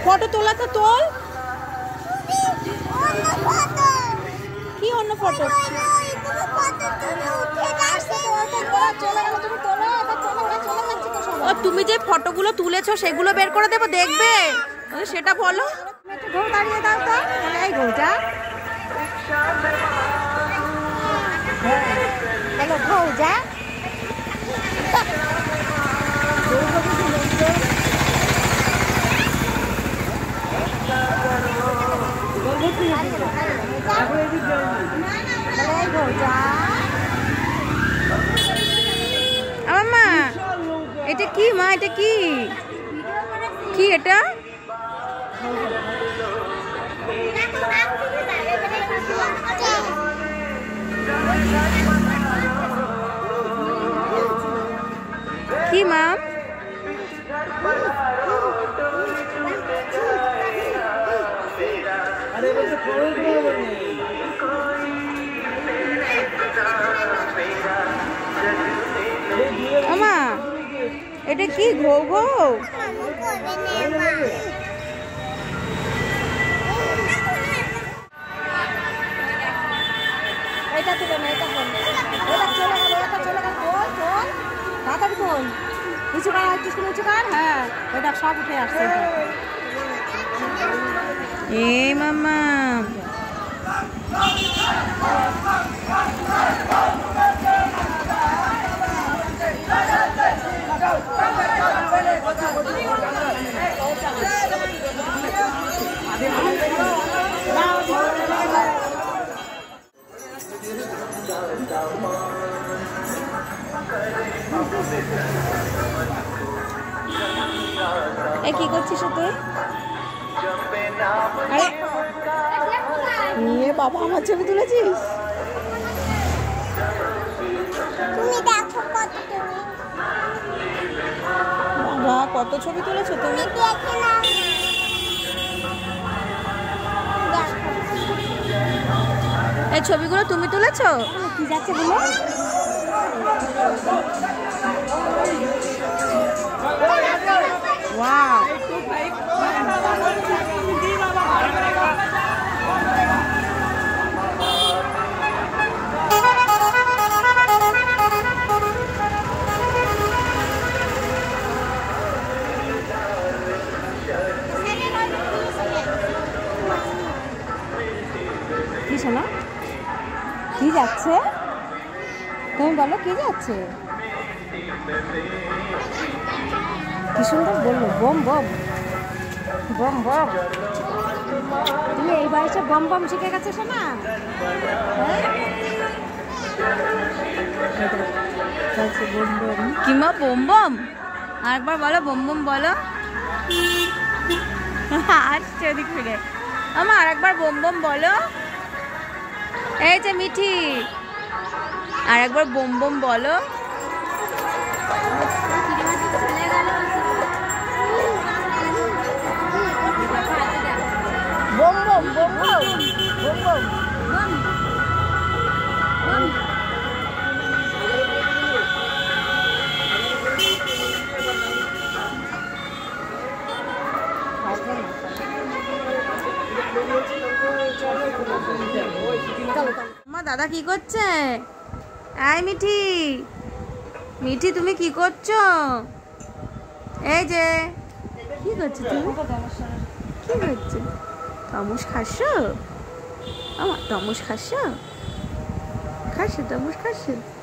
Photo তোলা তো তোল। কি অন্য ফটো? তুমি যে ফটোগুলো তুলেছো সেগুলো বের করে দেবো, দেখবে সেটা বলো। দাঁড়িয়ে দাও তো, এই ঘোটা হ্যালো ঘোজা। মা এটা কি? মা এটা কি? কি এটা? কি মা? মা এটা কি? ঘো ঘো এটা তো না, এটা কোন? এটা চলে গেল, এটা চলে গেল। কোন কোন তাড়াতাড়ি কোন? নিচে কর, একটু নিচে কর। হ্যাঁ এটা সব উঠে আসছে। এ মামা কি করছিস তুই? আরে বাবা আমার ছবি তুলেছিস? বাবা কত ছবি তুলেছো তুমি? এই ছবিগুলো তুমি তুলেছো? কি যাচ্ছে বলো? ওয়াও কি শোনা? কি যাচ্ছে? তুমি বলো কি যাচ্ছে? কি সুন্দর বললো, বম বম বম বম। তুমি এই বয়সে বম বম শিখে গেছো শোনা? কি মা বম বম? আরেকবার বলো বম বম বলো। আসছে ওদিক ফিরে। আমার আরেকবার বম বম বলো। এই যে মিঠি আরেকবার বম বম বলো। বম বম বম বম বম বম। মা দাদা কি করছে? এই মিঠি মিঠি তুমি কি করছো? এই যে কি করছো তুমি? কি করছো? তরমুজ খাচ্ছ? আমার তরমুজ খাচ্ছ? খাচ্ছ তরমুজ খাচ্ছ?